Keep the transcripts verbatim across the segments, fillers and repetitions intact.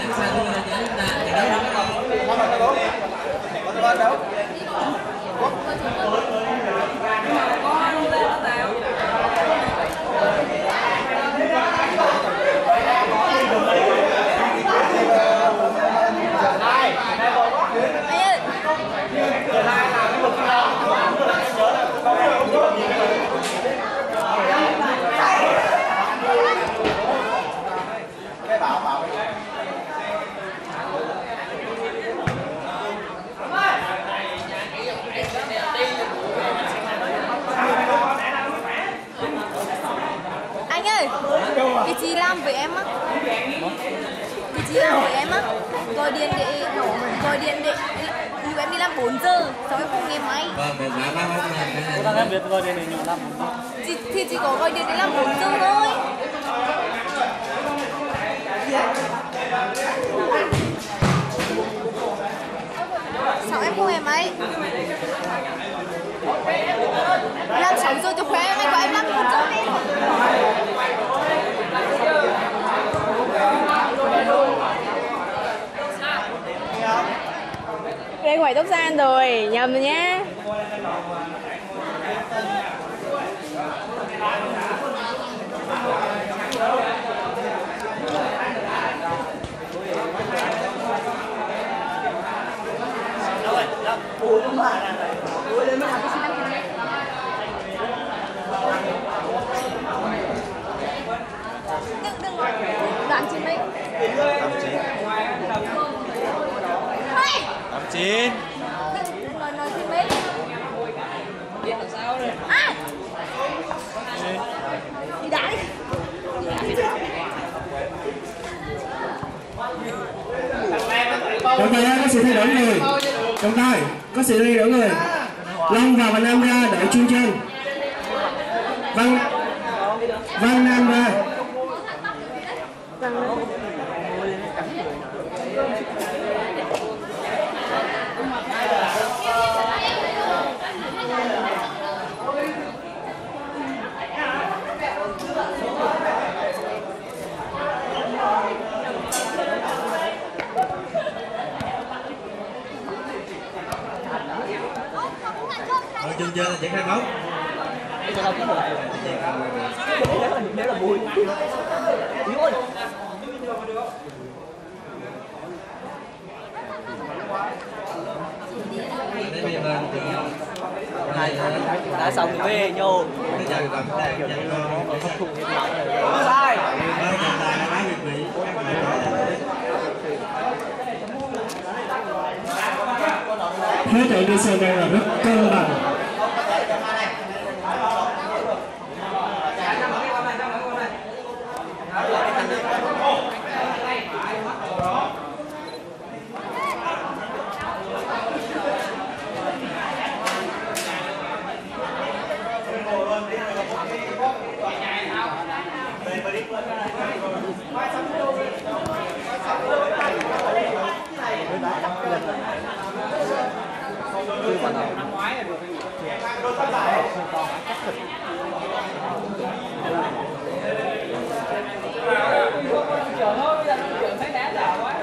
Anh ơi, cái chị làm với em á, cái chị làm với em á, gọi điện để gọi điện để lúc em đi làm bốn giờ, xong em không nghe máy. Cô đang em biết gọi điện để nhiều làm. Chị thì chỉ có gọi điện để làm bốn giờ thôi. Sao em không nghe máy? Làm sáu giờ cho khỏe, anh gọi em làm bốn giờ đi. Đây quẩy tóc gian rồi, nhầm rồi nhá. Đừng đừng đoán chị Minh. Tám chín. Đừng nói nói chị Minh. Biết làm sao đây? À. Đi đá đi. Trọng tài ơi, có sự thay đổi người. Trọng tài, có sự thay đổi người. Long và Văn Nam ra đợi chuyên chân. Văn Văn Nam ra. Rồi chương trình triển khai bóng. Nếu là vui. Yếu ơi. Đây bây giờ Này đã xong rồi về nhô. bây giờ gặp đây nhận con Không cùng cái nào. Sai. Thế trận đi xe đang là rất cân bằng. Năm ngoái là được chờ thôi, bây giờ trường thấy đá giàu quá.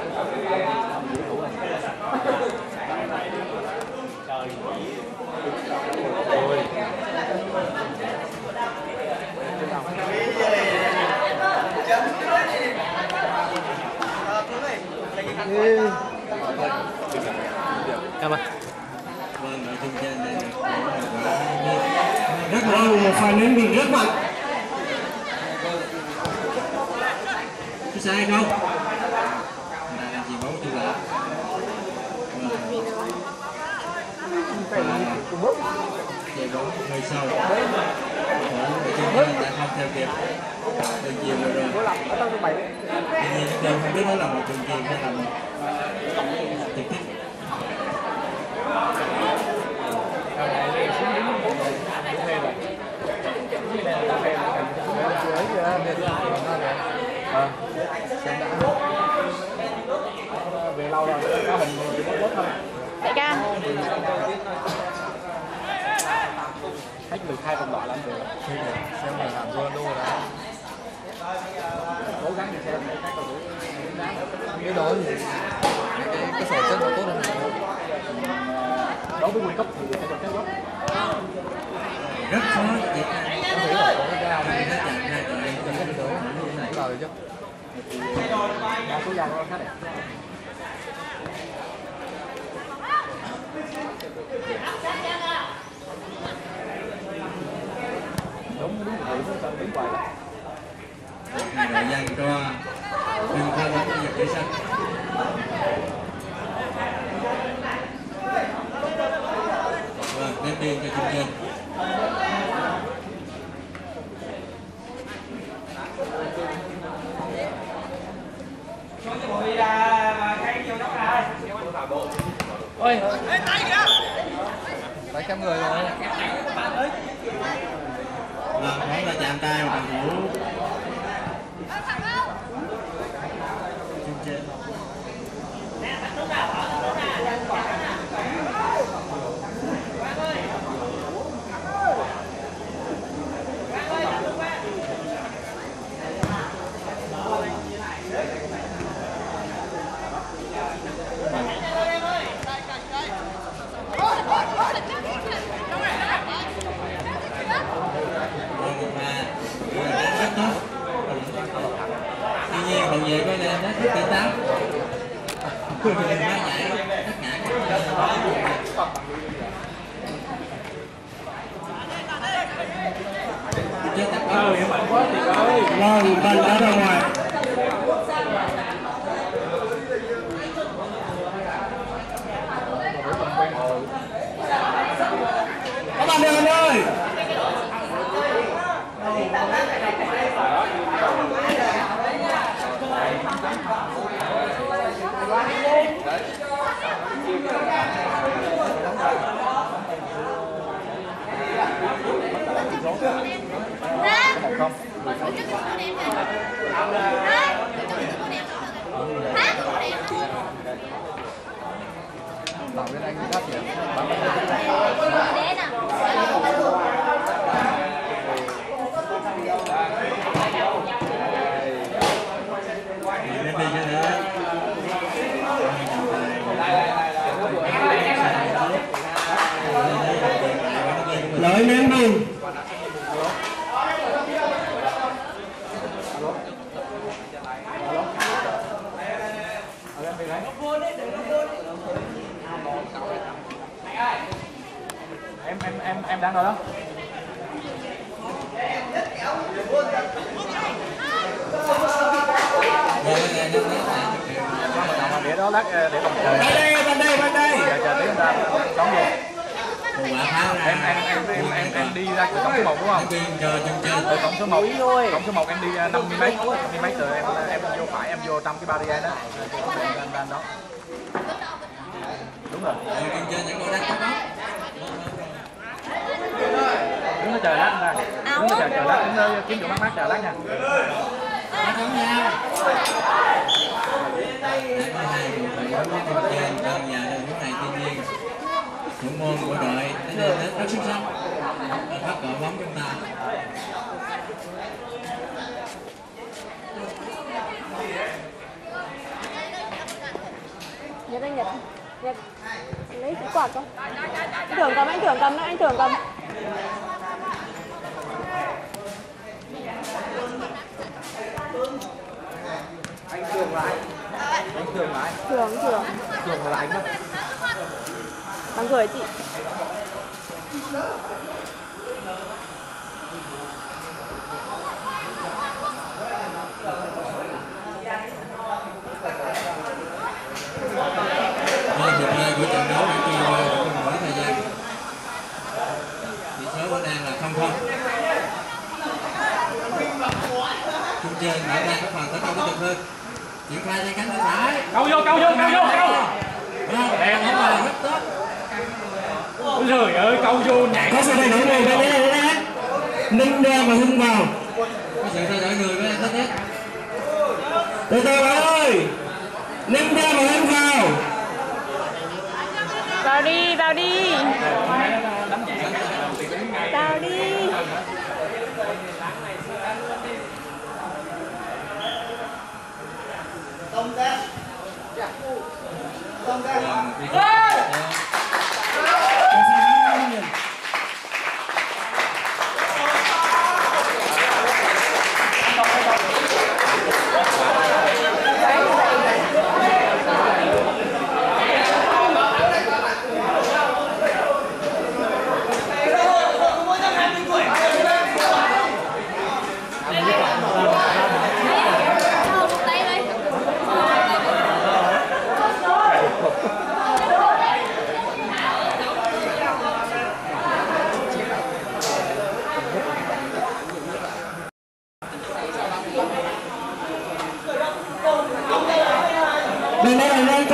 Cảm ơn. Vâng, ở trên trên đây Rất lâu một pha ném biên rất mạnh. có sai không? Là làm gì bóng chưa lạ. Chạy bóng hơi sâu. Thủ đã không theo kịp. Đường chiều rồi rồi. Tuy nhiên đều không biết đó là một đường chiều hay là một trực tiếp. Về lâu rồi, có hình thì bớt bớt thôi. Đại ca. Hết mười hai vòng đỏ là anh được. Xem là làm Ronaldo đó. Cố gắng thì xem các cầu thủ cái đó thì cái cái sổ chân nó tốt hơn. Đối với World Cup thì phải được cái gốc. Rất khó Việt Nam. Có thể là có cái cao thì nó chạm ra từ đây cho cái đó như nãy lời chứ. Nó số dao nó khá đẹp. Đúng đúng rồi, nó đứng quay lại. Này là dành cho đừng qua bóng bây giờ để sân. Vâng, đem đi cho Trung Nhân. Ôi, Phải cắm người rồi. Vâng, bóng là chạm tay vào cầu thủ. Trung Nhân. Rất tốt. Tuy nhiên hậu vệ có lên đó rất tỉnh táo. Phá giải tất cả các chết tập ừ, mạnh quá thì ơi. Vâng, bàn đá ra ngoài. Các bạn đừng ơi. Bảo bên anh phát triển. Lên đi cho nữa. Lợi ném đi. Em em em em đang rồi đó. Để đó lát để bằng trời. Bên đây, bên đây, bên đây. Chờ chờ tí người ta đóng vô. Em Em em em em em em đi ra từ cổng số một đúng không? chờ chung chơi. Từ cổng số một. Cổng số một em đi năm mươi mấy, năm mươi mấy từ em em vô phải em vô trong cái barrier đó. Em lên đó. Đúng rồi. Chung chơi những con đá đó. Đứng nó chờ lát ra. Đứng nó chờ chờ lát, đứng nó kiếm chỗ mát mát chờ lát nha. Nó giống nhau. Hai người phải có chung chơi trong nhà trong những ngày thiên nhiên. Thủ môn của đội đã lên đến rất xuất sắc. Bắt gọi bóng chúng ta. Nhật anh Nhật. Nhật. Lấy cái quạt không? Anh Thưởng cầm, anh Thưởng cầm nữa, anh Thưởng cầm. Anh Thường lại. Anh Thường lại. Thưởng, Thưởng. Thường là anh đó. Bằng gửi chị. Đây hiệp hai của trận đấu đã trôi qua không mỗi thời gian. Tỷ số vẫn đang là không không. Trung chơi mở ra các phần tấn công tiếp tục hơn. Triển khai trên cánh tay phải. Câu vô, câu vô, câu vô, câu. Đẹp lắm, rất tốt. Ôi trời ơi, câu vô nhảy. Có sự thay đổi người bên đây, bên đây. Ninh đe và Hưng vào. Có sự thay đổi người với anh hết. Từ từ bạn ơi. Ninh đe và Hưng vào. Vào đi, vào đi. Vào đi. Công tác.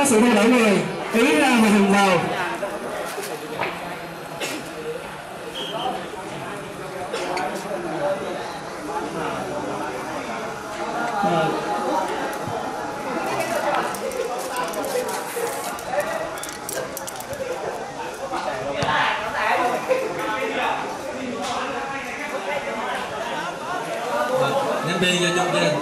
sự thay đổi người, ý ra và hình vào. À. Nhân viên vô trong trên.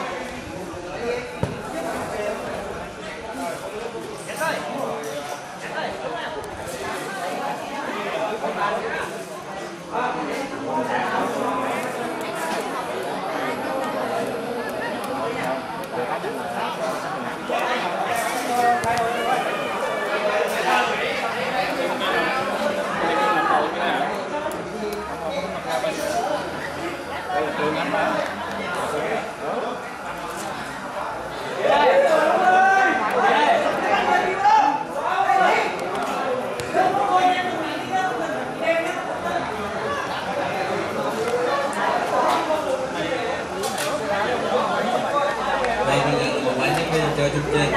Đây bây giờ một bạn nhân viên chơi chung trên.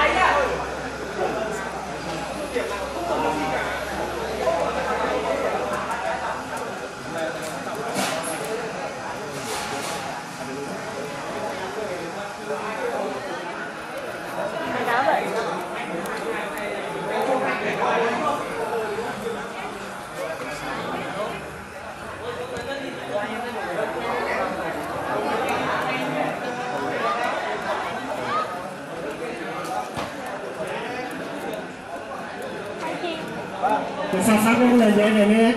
Pha pháp cũng là dễ này nè.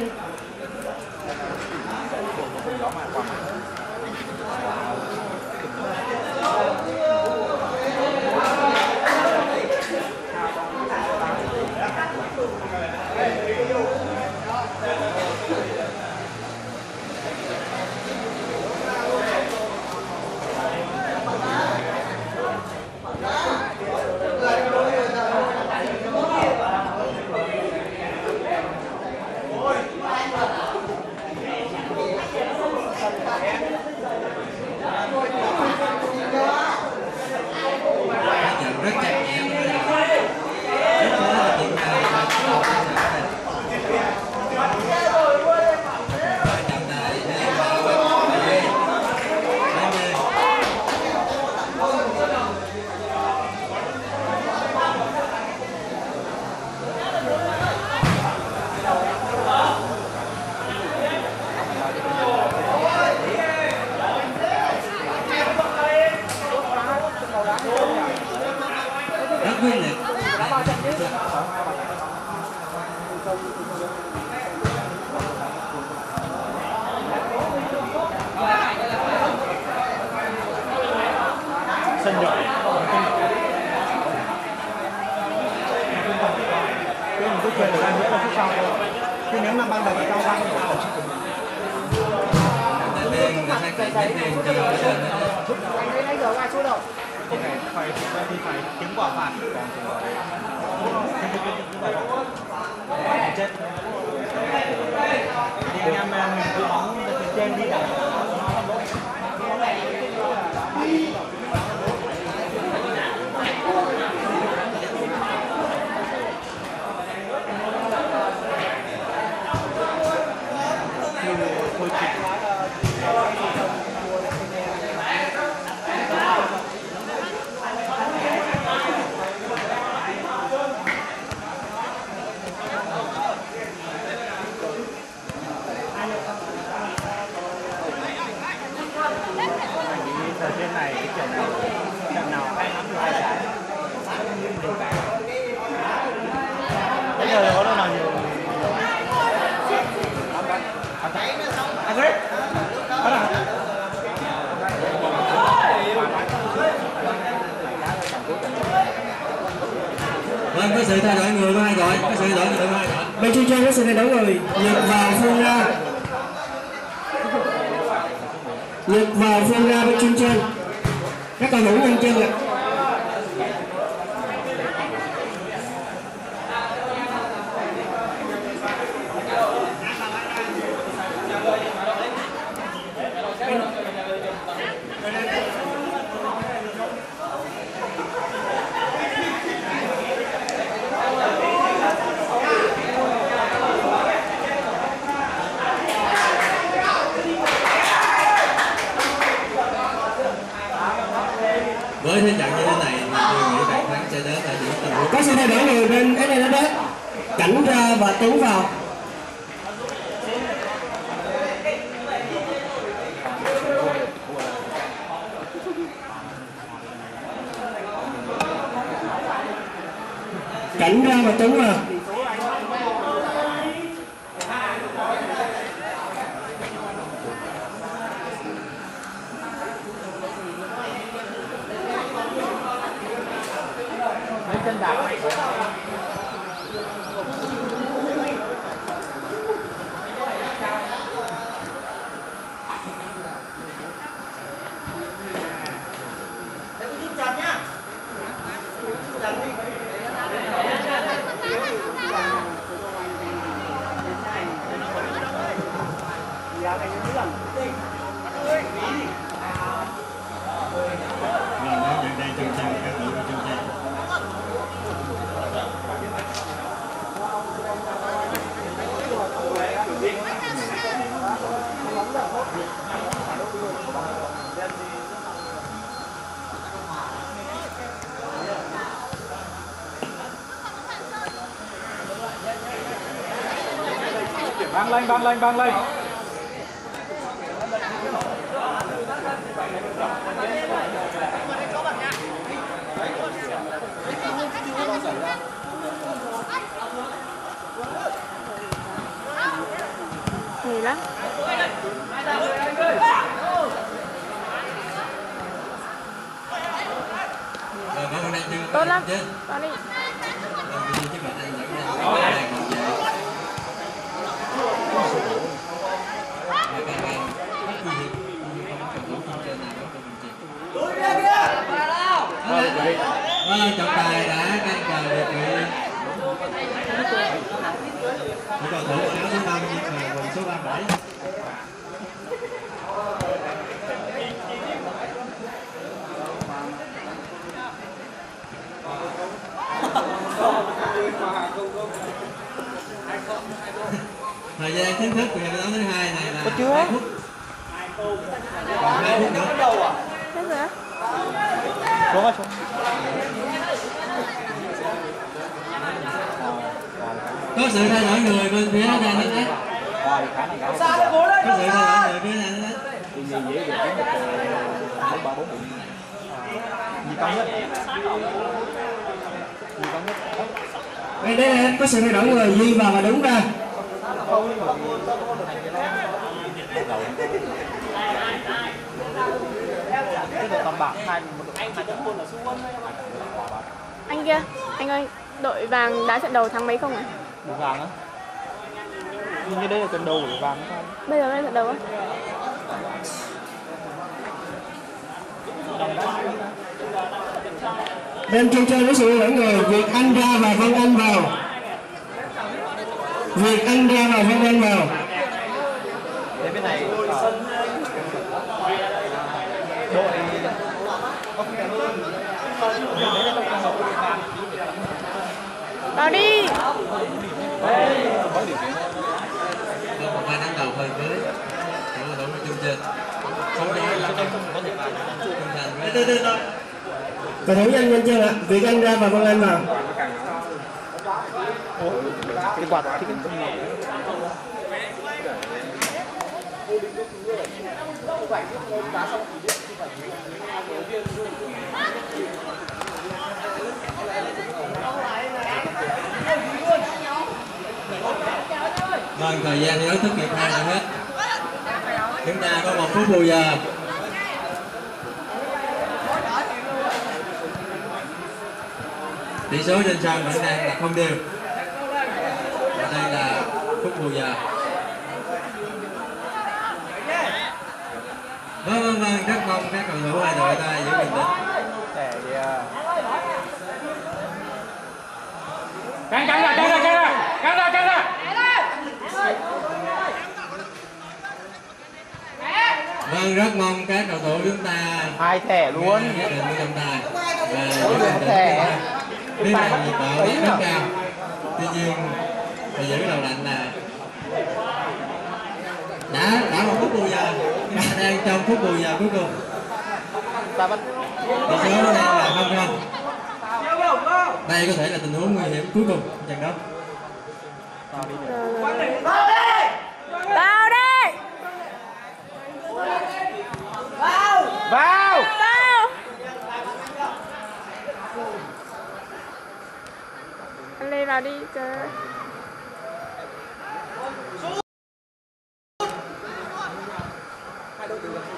Rất chặt chẽ. Rất khó là kiểm tra. Rất quyết liệt. Sân nhỏ. Cái mình cứ chơi được ăn nữa là phút sau. Chứ nếu năm ban đầu cao ban thì cao. Phải thì phải kiếm quả phạt còn chết thì anh em mình cứ bóng trên đi đẩy thôi ở trên này cái trận nào trận nào hay lắm được hai trái bây giờ có đâu nào nhiều anh ơi Vâng, có sự thay đổi người có hai đội, có sự thay đổi người có hai đội. Bên Chu Chân có sự thay đổi người, Nhật vào Phương ra. Nhật vào Phương ra bên Chu Chân. Các cầu thủ nhân chân ạ. với thế trận như thế này tôi nghĩ bàn thắng sẽ đến ở những tình huống. Có sự thay đổi người bên ép en ép Cảnh ra và Tuấn vào. Cảnh ra và Tuấn vào. Lấy chân đạp. Băng lên, băng lên, băng lên. Nghỉ lắm. Tốt lắm. Vào đi. Vâng, trọng tài đã ngăn cản được người cầu thủ áo số năm nhưng mà quần số ba mươi bảy. Thời gian chính thức của hiệp đấu thứ hai này là hai phút. Còn hai phút nữa. Hết rồi á. Xuống á, xuống. Có sự thay đổi người bên phía đàn anh đấy. Rồi, khả năng cả. Có sự thay đổi người phía đàn anh đấy. Thì gì dễ được cái một ba bốn bụng. Gì cao nhất? Gì cao nhất? Đây đây có sự thay đổi người, Duy vào và đứng ra. Anh kia, anh ơi, đội vàng đá trận đầu thắng mấy không ạ? Đội vàng á? Nhưng cái đấy là trận đầu của đội vàng không? Bây giờ là trận đầu á? Bên trên chơi có sự thay đổi người, Việt Anh ra và Văn Anh vào. Việt Anh ra và Văn Anh vào. Thế bên này đội vào đi. Một pha đánh đầu hơi với cầu thủ của chương trình. Không nói là không có thể làm. Cầu thủ nhanh nhanh chân ạ. Việt Anh ra và Văn Anh vào. cái quạt thích Vâng, thời gian thi đấu thức nghiệp hai đã hết. Chúng ta có một phút bù giờ. Tỷ số trên sân vẫn đang là không đều. Và đây là phút bù giờ. Vâng vâng vâng, rất mong các cầu thủ hai đội ta giữ bình tĩnh. căng căng ra căng ra căng ra căng ra căng ra. Vâng, rất mong các cầu thủ chúng ta hai thẻ luôn. nhất định với trọng tài và giữ bình tĩnh. Biết rằng nhiệt độ rất cao. Tuy nhiên phải giữ đầu lạnh là đã đã một phút bù giờ. Chúng ta đang trong phút bù giờ cuối cùng. Tỷ số đang là không không. Đây có thể là tình huống nguy hiểm cuối cùng trận đấu. Vào đi. Vào. Vào. Vào. Anh Lê vào đi trời.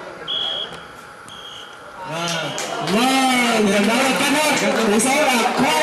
Vâng, trận đấu là kết thúc. Tỷ số là không